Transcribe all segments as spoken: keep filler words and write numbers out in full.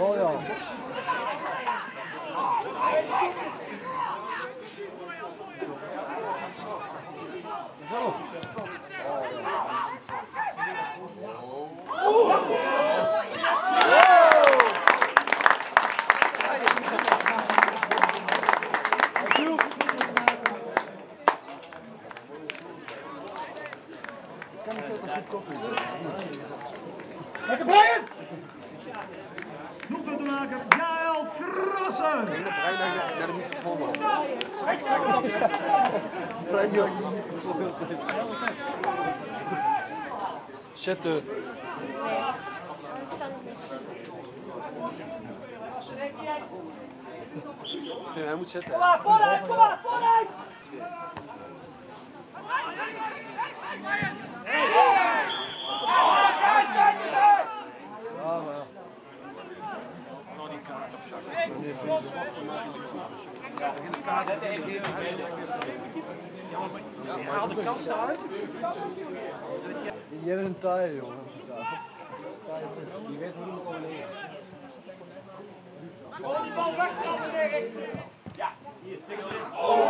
Oh ja. Lekker Brian! Doelpunt te maken, Jaël Krassen! Ik heb Brian naar de microfoon op. Extra knap! Zetten. Nee, hij moet zetten. Kom maar, vooruit, kom maar, vooruit! Ja, maar. Haal de kans eruit. Je hebt een taai, jongen. Die weet hoe het overleven. Oh, die bal wegtrappen, Erik! Ja, hier, tegen erin.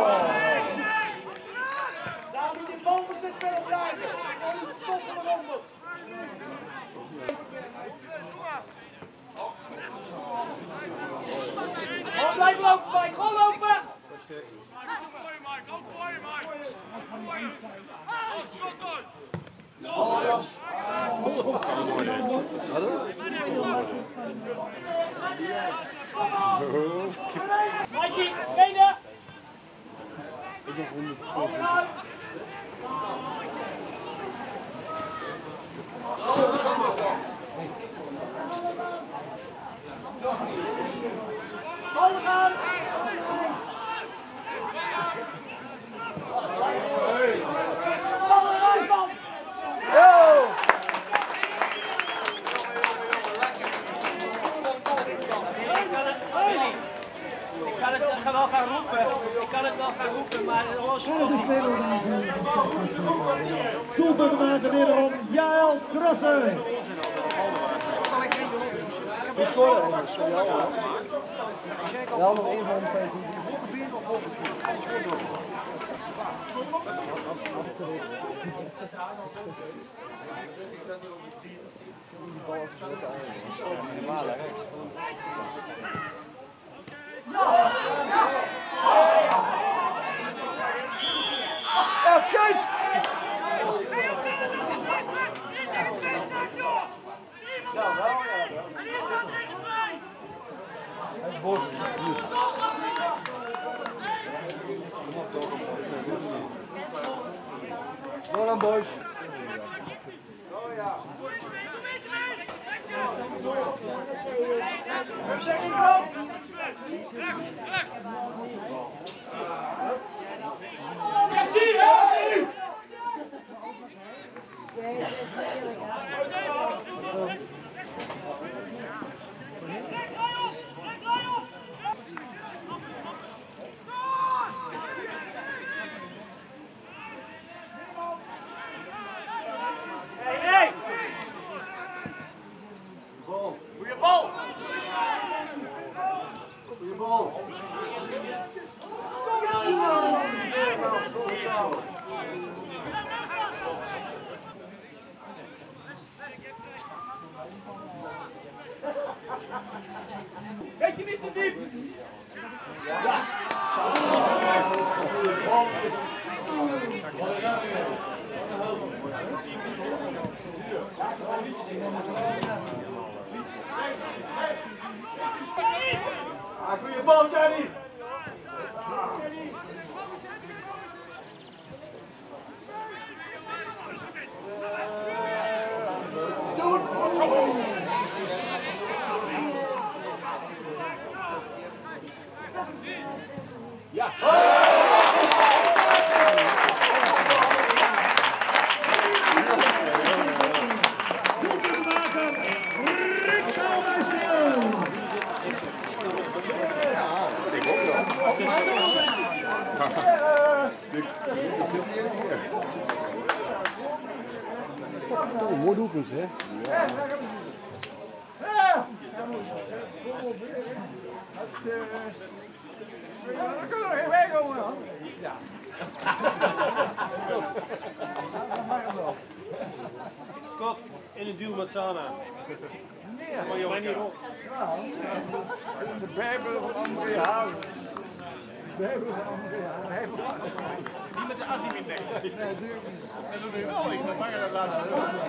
Daar moet die bal moest dit spelen blijven. Oh, die top van de ronde. Oh, blijf lopen, Mike. Gewoon lopen! Oh, ja. Mikey, benen! Ballen gaan! Ballen eruit, man! Yo! Ik kan het ik ga wel gaan roepen. Ik kan het wel gaan roepen, maar los. Doelpunt te maken wederom, Jaël Krassen! Wie scoorde er? Sorry, ja. Ja, nog één van de twee. Die bal is normaal rechts. Ja, scheiß! Ja, wel, ja, wel. Hij is boos. Door dan, boys. Oh ja. Goeie bal! Goeie bal! Beetje niet te diep! Ja! Ah, goeie bal, Danny! Ja! Doelpuntenmaker, Rick Zaalhuisje! Ik hoop wel. Mooi doelpunt, hè? Ja. Dan kunnen we geen weg komen, hoor. Ja. Scott, in een duel met Sana. Nee. Van jou niet op. Ja. De Bijbel van André Hazes. De Bijbel van André Hazes. Die met de Azim in nek. Nee, dat doe ik niet. Dat doe je wel, ik ben bang dat laat.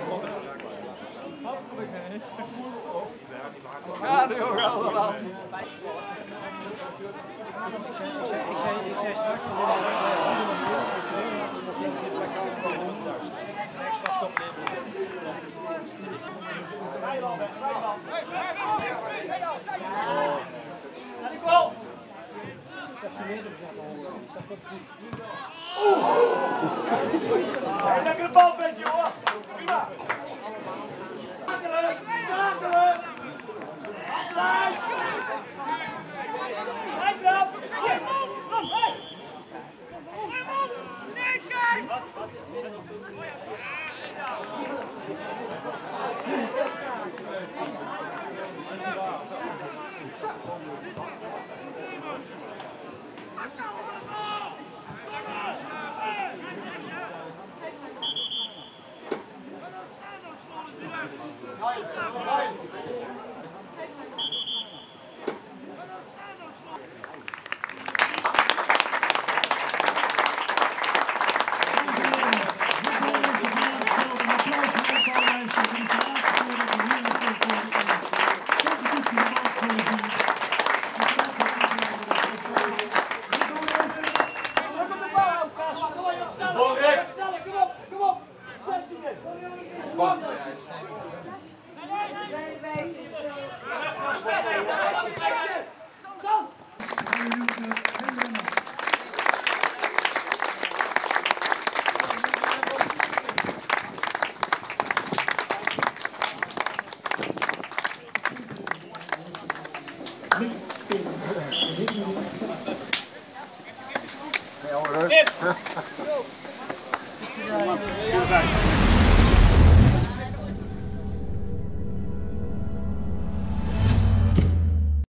Ja, de jongen allemaal. Ik zei, ik zei, ik zei straks van dit is dat je zit bij elkaar voor honderdduizend. Een extra stop Lekker de bal bent, jongen. Prima. Schakelen, schakelen. Ja, hoor.